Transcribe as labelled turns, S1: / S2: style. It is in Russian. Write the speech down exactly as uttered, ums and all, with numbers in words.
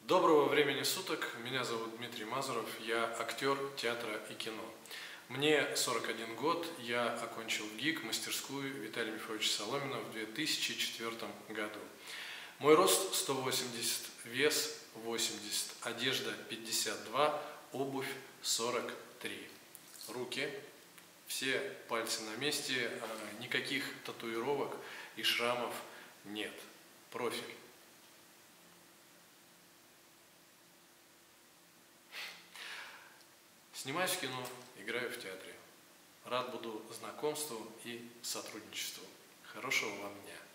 S1: Доброго времени суток, меня зовут Дмитрий Мазуров, я актер театра и кино. Мне сорок один год, я окончил ГИК, мастерскую Виталия Михайловича Соломина в две тысячи четвёртом году. Мой рост сто восемьдесят, вес восемьдесят, одежда пятьдесят два, обувь сорок три. Руки, все пальцы на месте, никаких татуировок и шрамов нет. Профиль. Снимаюсь в кино, играю в театре. Рад буду знакомству и сотрудничеству. Хорошего вам дня!